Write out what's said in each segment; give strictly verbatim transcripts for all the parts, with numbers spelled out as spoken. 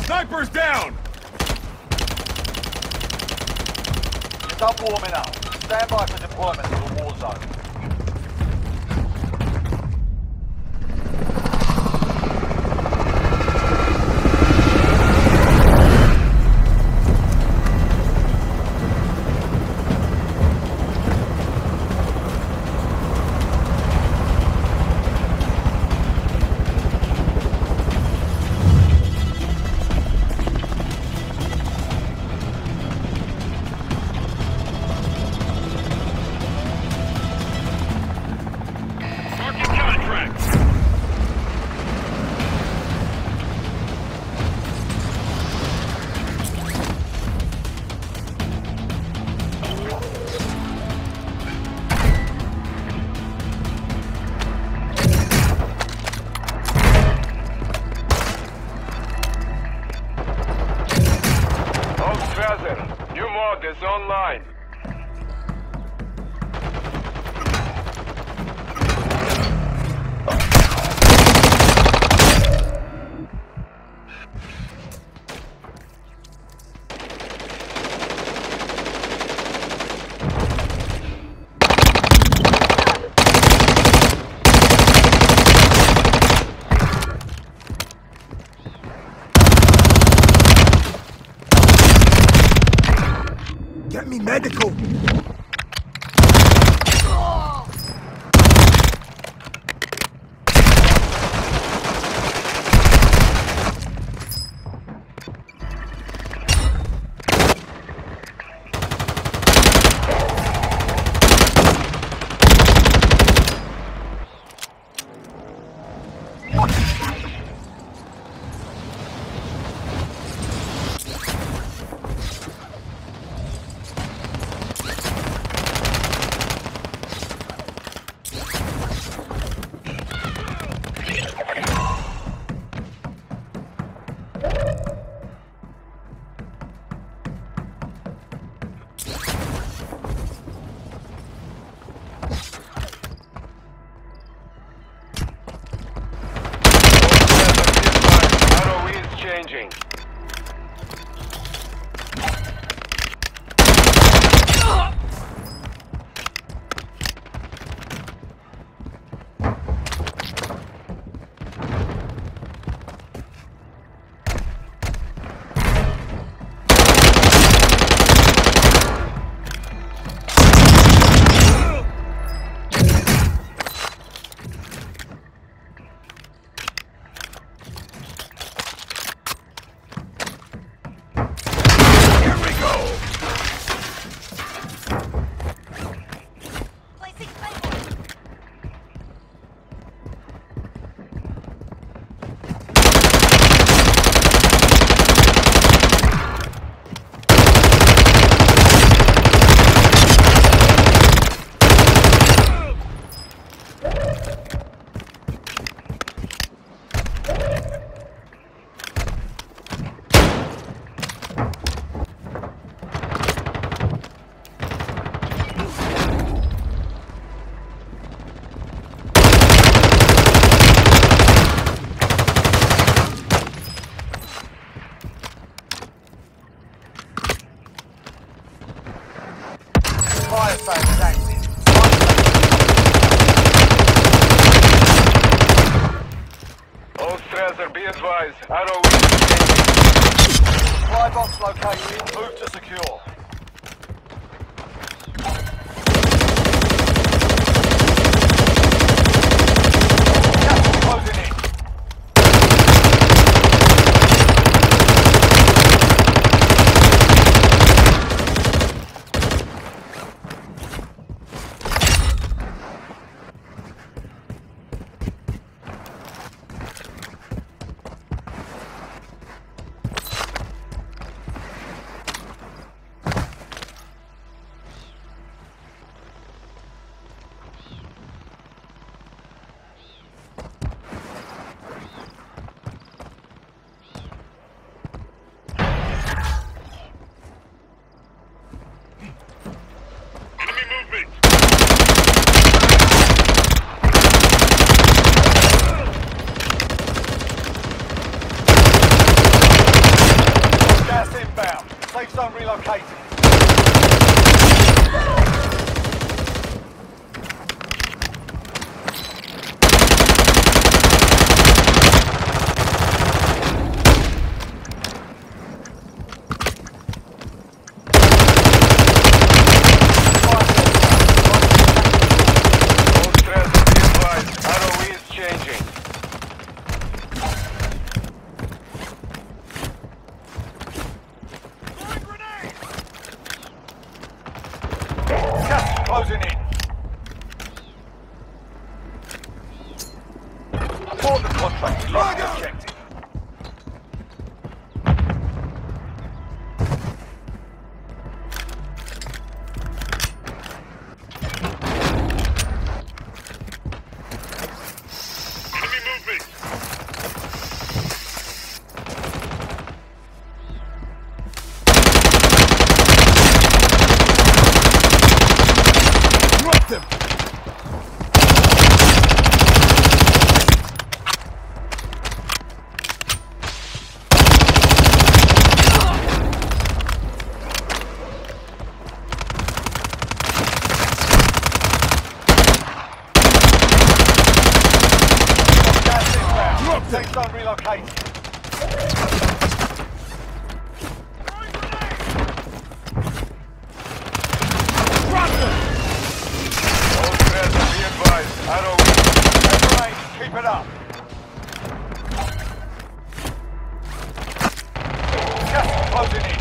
Sniper's down! You're done warming up. Stand by for deployment to the war zone. New mod is online. Get me medical! Changing. Fire phase active. All Strasser, be advised. Arrow is Supply box located. Move to secure. Gas is closing in. Safe zone relocated. Closing in. Abort the contract. Lock the objective. Enemy movement. Them. Gas inbound. Safe zone relocated. Keep it up. Gas is closing in.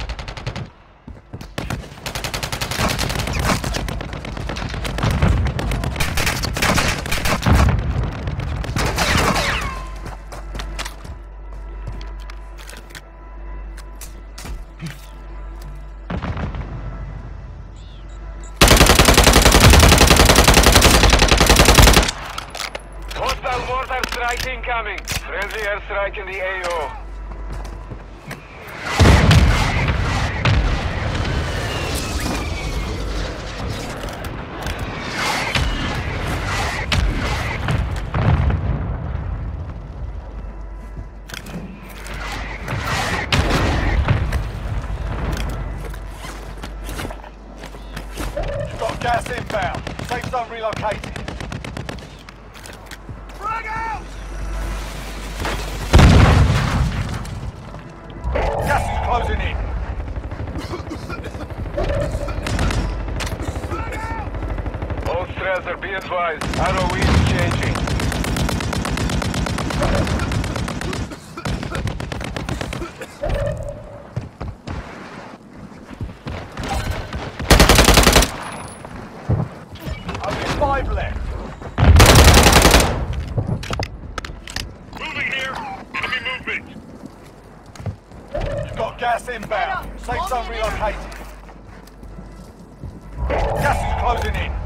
Hostile mortar strike incoming. Friendly airstrike in the A O. You've got gas inbound. Safe zone relocated. Frag out! Gas is closing in. All Strasser, be advised. R O E is changing. Only five left. Moving here. Enemy movement. You've got gas inbound. Safe zone relocated. Gas is closing in.